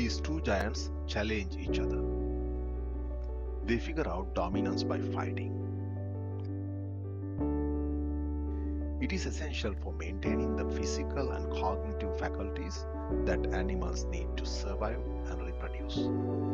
these two giants challenge each other. They figure out dominance by fighting. It is essential for maintaining the physical and cognitive faculties that animals need to survive and reproduce.